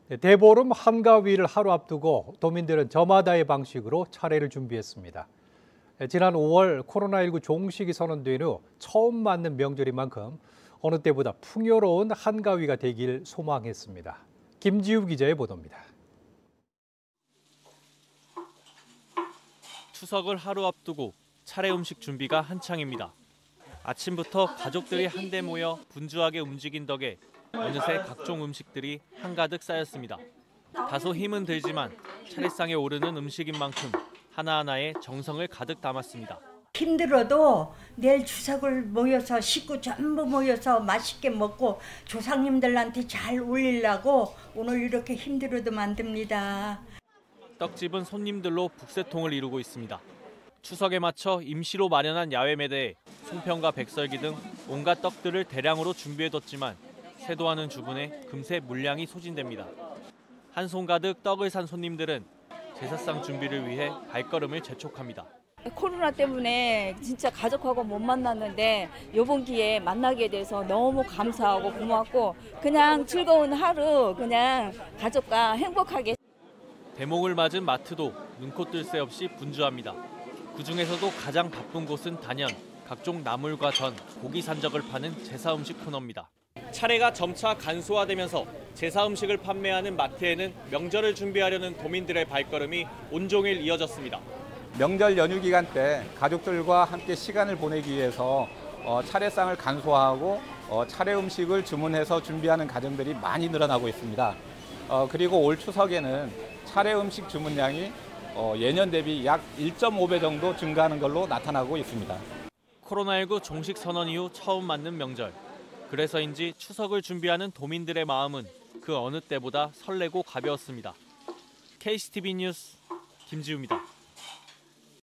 네, 대보름 한가위를 하루 앞두고 도민들은 저마다의 방식으로 차례를 준비했습니다. 지난 5월 코로나19 종식이 선언된 후 처음 맞는 명절인 만큼 어느 때보다 풍요로운 한가위가 되길 소망했습니다. 김지우 기자의 보도입니다. 추석을 하루 앞두고 차례 음식 준비가 한창입니다. 아침부터 가족들이 한데 모여 분주하게 움직인 덕에 어느새 각종 음식들이 한가득 쌓였습니다. 다소 힘은 들지만 차례상에 오르는 음식인 만큼 하나하나에 정성을 가득 담았습니다. 힘들어도 내일 추석을 모여서 식구 전부 모여서 맛있게 먹고 조상님들한테 잘 울리려고 오늘 이렇게 힘들어도 만듭니다. 떡집은 손님들로 북새통을 이루고 있습니다. 추석에 맞춰 임시로 마련한 야외 매대에 송편과 백설기 등 온갖 떡들을 대량으로 준비해뒀지만 세도하는 주문에 금세 물량이 소진됩니다. 한 손 가득 떡을 산 손님들은 제사상 준비를 위해 발걸음을 재촉합니다. 코로나 때문에 진짜 가족하고 못 만났는데 이번 기회에 만나게 돼서 너무 감사하고 고맙고 그냥 즐거운 하루 그냥 가족과 행복하게. 대목을 맞은 마트도 눈코 뜰 새 없이 분주합니다. 그중에서도 가장 바쁜 곳은 단연 각종 나물과 전, 고기 산적을 파는 제사 음식 코너입니다. 차례가 점차 간소화되면서 제사 음식을 판매하는 마트에는 명절을 준비하려는 도민들의 발걸음이 온종일 이어졌습니다. 명절 연휴 기간 때 가족들과 함께 시간을 보내기 위해서 차례상을 간소화하고 차례 음식을 주문해서 준비하는 가정들이 많이 늘어나고 있습니다. 그리고 올 추석에는 차례 음식 주문량이 예년 대비 약 1.5배 정도 증가하는 걸로 나타나고 있습니다. 코로나19 종식 선언 이후 처음 맞는 명절. 그래서인지 추석을 준비하는 도민들의 마음은 그 어느 때보다 설레고 가벼웠습니다. KCTV 뉴스 김지우입니다.